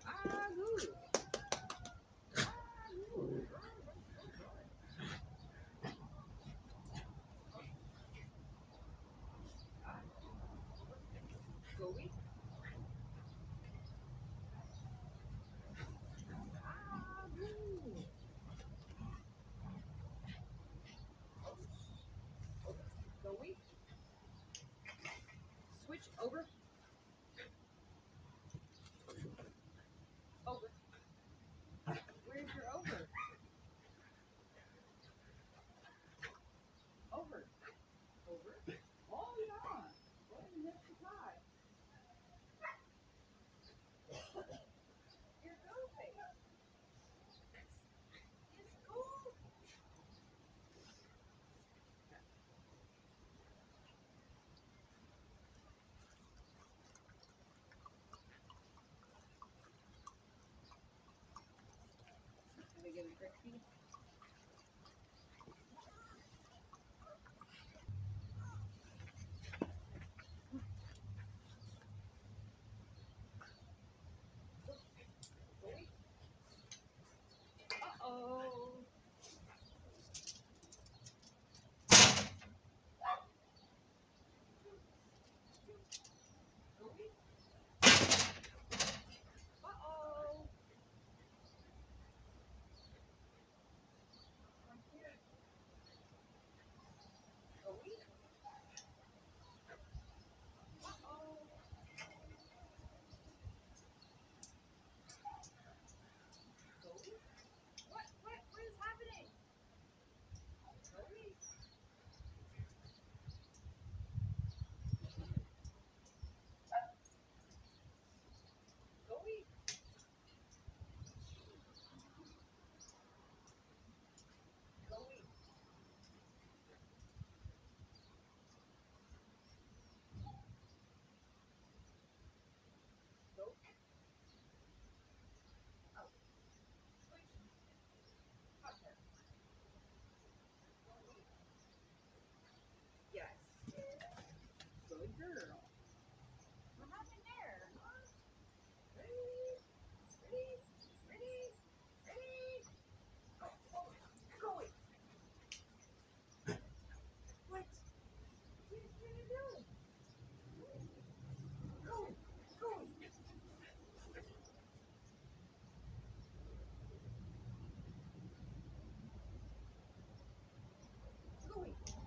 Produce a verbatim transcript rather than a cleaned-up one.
Ah, good. Go. Ah, good. Go. Switch over. Over. Where's your over? Over. Over. Oh, yeah. Go ahead and lift the tie. Here goes it. It's cool. Let me get a crispy. Uh-oh. Uh-oh. Uh-oh. What? What? What is happening? Zoe? Zoe? Zoe? Zoe? Oh, switch. Hot tub. Yes. Good girl. What happened there? Huh? Ready? Ready? Ready? Ready? Go. Go. Go. What? What are you trying to do? Go. Go. Go.